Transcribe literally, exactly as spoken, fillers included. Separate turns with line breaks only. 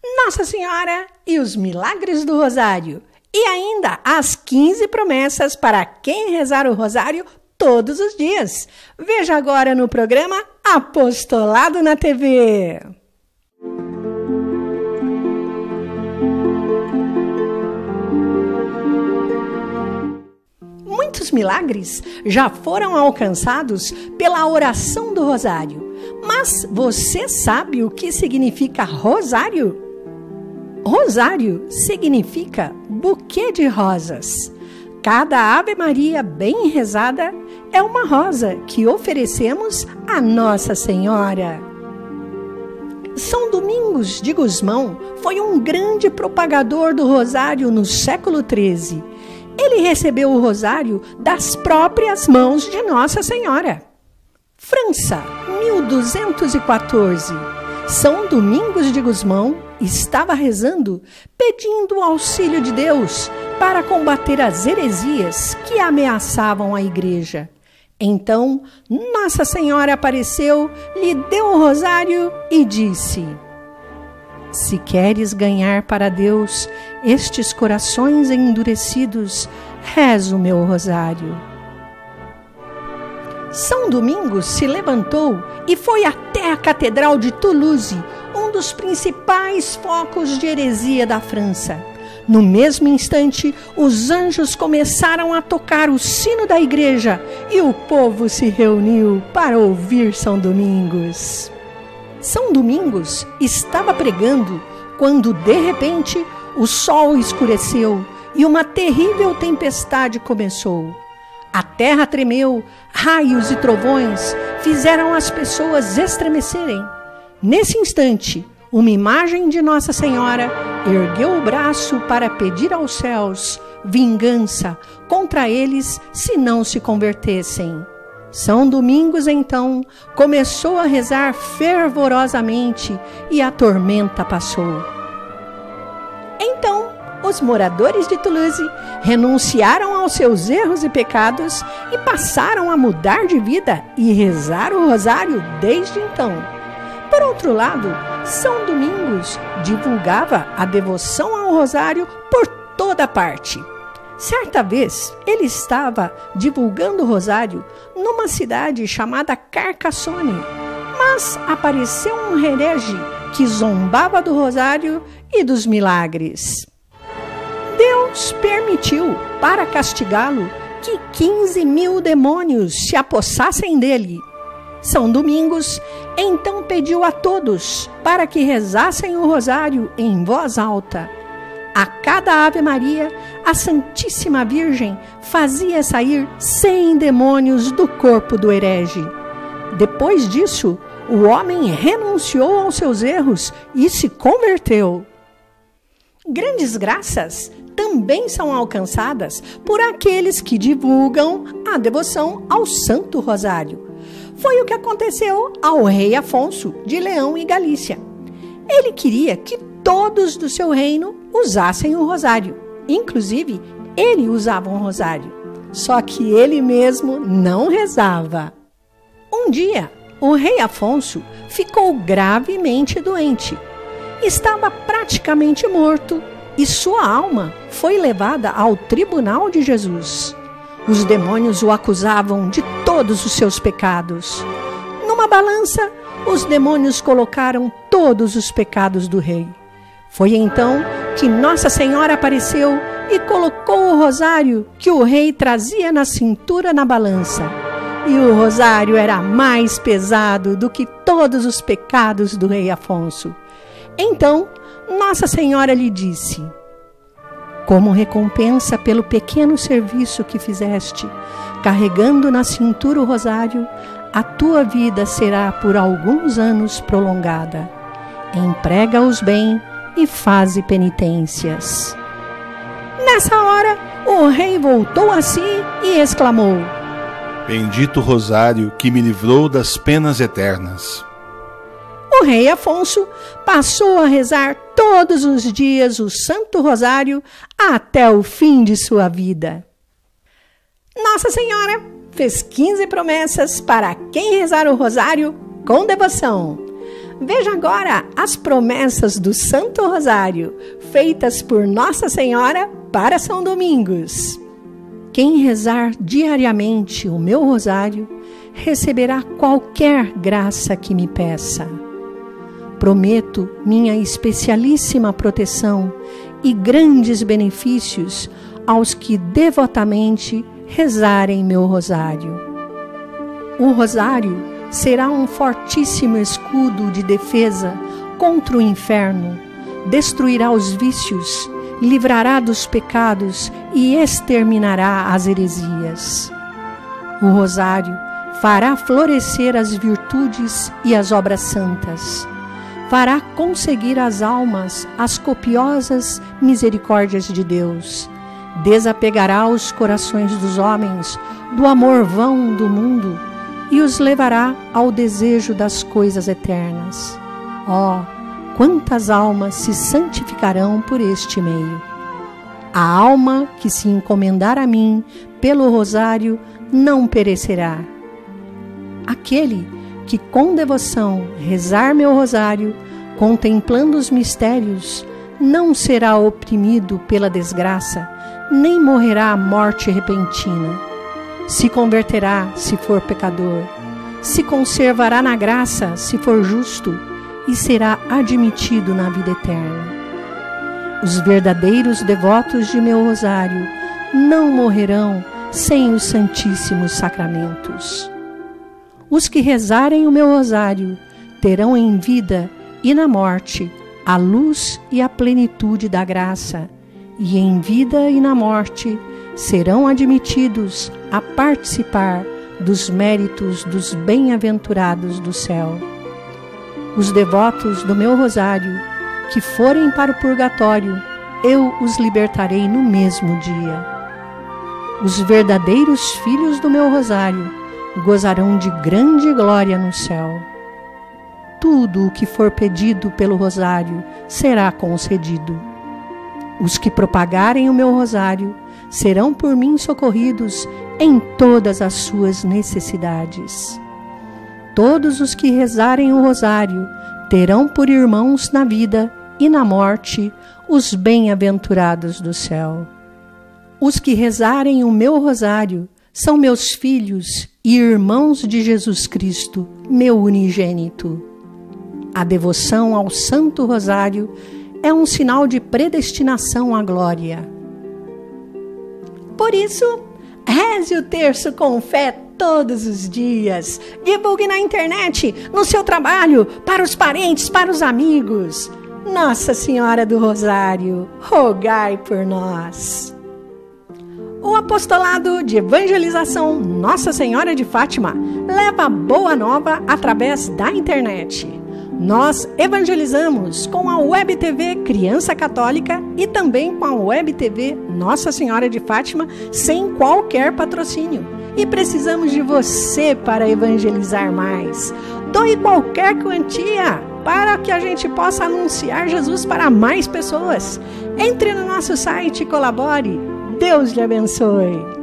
Nossa Senhora e os milagres do Rosário. E ainda as quinze promessas para quem rezar o Rosário todos os dias. Veja agora no programa Apostolado na T V. Muitos milagres já foram alcançados pela oração do Rosário. Mas você sabe o que significa Rosário? Rosário significa buquê de rosas. Cada Ave Maria bem rezada é uma rosa que oferecemos a Nossa Senhora. São Domingos de Gusmão foi um grande propagador do Rosário no século treze. Ele recebeu o Rosário das próprias mãos de Nossa Senhora. França, mil duzentos e quatorze. São Domingos de Gusmão estava rezando, pedindo o auxílio de Deus para combater as heresias que ameaçavam a igreja. Então, Nossa Senhora apareceu, lhe deu o rosário e disse: se queres ganhar para Deus estes corações endurecidos, reza o meu rosário. São Domingos se levantou e foi até a Catedral de Toulouse, um dos principais focos de heresia da França. No mesmo instante, os anjos começaram a tocar o sino da igreja e o povo se reuniu para ouvir São Domingos. São Domingos estava pregando quando, de repente, o sol escureceu e uma terrível tempestade começou. A terra tremeu, raios e trovões fizeram as pessoas estremecerem. Nesse instante, uma imagem de Nossa Senhora ergueu o braço para pedir aos céus vingança contra eles se não se convertessem. São Domingos, então, começou a rezar fervorosamente e a tormenta passou. Então, os moradores de Toulouse renunciaram aos seus erros e pecados e passaram a mudar de vida e rezar o rosário desde então. Por outro lado, São Domingos divulgava a devoção ao rosário por toda parte. Certa vez, ele estava divulgando o rosário numa cidade chamada Carcassonne, mas apareceu um herege que zombava do rosário e dos milagres. Deus permitiu, para castigá-lo, que quinze mil demônios se apossassem dele. São Domingos então pediu a todos para que rezassem o rosário em voz alta. A cada Ave Maria, a Santíssima Virgem fazia sair cem demônios do corpo do herege. Depois disso, o homem renunciou aos seus erros e se converteu. Grandes graças também são alcançadas por aqueles que divulgam a devoção ao Santo Rosário. Foi o que aconteceu ao rei Afonso de Leão e Galícia. Ele queria que todos do seu reino usassem o rosário. Inclusive, ele usava um rosário. Só que ele mesmo não rezava. Um dia, o rei Afonso ficou gravemente doente. Estava praticamente morto e sua alma foi levada ao tribunal de Jesus. Os demônios o acusavam de todos os seus pecados. Numa balança, os demônios colocaram todos os pecados do rei. Foi então que Nossa Senhora apareceu e colocou o rosário que o rei trazia na cintura na balança. E o rosário era mais pesado do que todos os pecados do rei Afonso. Então, Nossa Senhora lhe disse: como recompensa pelo pequeno serviço que fizeste, carregando na cintura o rosário, a tua vida será por alguns anos prolongada. Emprega-os bem e faze penitências. Nessa hora, o rei voltou a si e exclamou:
bendito rosário que me livrou das penas eternas.
O rei Afonso passou a rezar todos os dias o Santo Rosário até o fim de sua vida. Nossa Senhora fez quinze promessas para quem rezar o rosário com devoção. Veja agora as promessas do Santo Rosário, feitas por Nossa Senhora para São Domingos. Quem rezar diariamente o meu rosário, receberá qualquer graça que me peça. Prometo minha especialíssima proteção e grandes benefícios aos que devotamente rezarem meu rosário. O rosário será um fortíssimo escudo de defesa contra o inferno, destruirá os vícios, livrará dos pecados e exterminará as heresias. O rosário fará florescer as virtudes e as obras santas, fará conseguir às almas as copiosas misericórdias de Deus, desapegará os corações dos homens do amor vão do mundo e os levará ao desejo das coisas eternas. Oh, quantas almas se santificarão por este meio! A alma que se encomendar a mim pelo rosário não perecerá. Aquele que com devoção rezar meu rosário, contemplando os mistérios, não será oprimido pela desgraça, nem morrerá a morte repentina. Se converterá se for pecador, se conservará na graça se for justo, e será admitido na vida eterna. Os verdadeiros devotos de meu rosário não morrerão sem os santíssimos sacramentos. Os que rezarem o meu rosário terão em vida e na morte a luz e a plenitude da graça, e em vida e na morte serão admitidos a participar dos méritos dos bem-aventurados do céu. Os devotos do meu rosário que forem para o purgatório, eu os libertarei no mesmo dia. Os verdadeiros filhos do meu rosário gozarão de grande glória no céu. Tudo o que for pedido pelo rosário será concedido. Os que propagarem o meu rosário serão por mim socorridos em todas as suas necessidades. Todos os que rezarem o rosário terão por irmãos na vida e na morte os bem-aventurados do céu. Os que rezarem o meu rosário são meus filhos e irmãos de Jesus Cristo, meu unigênito. A devoção ao Santo Rosário é um sinal de predestinação à glória. Por isso, reze o terço com fé todos os dias. Divulgue na internet, no seu trabalho, para os parentes, para os amigos. Nossa Senhora do Rosário, rogai por nós. O apostolado de evangelização Nossa Senhora de Fátima leva boa nova através da internet. Nós evangelizamos com a Web T V Criança Católica e também com a Web T V Nossa Senhora de Fátima, sem qualquer patrocínio. E precisamos de você para evangelizar mais. Doe qualquer quantia para que a gente possa anunciar Jesus para mais pessoas. Entre no nosso site e colabore. Deus lhe abençoe.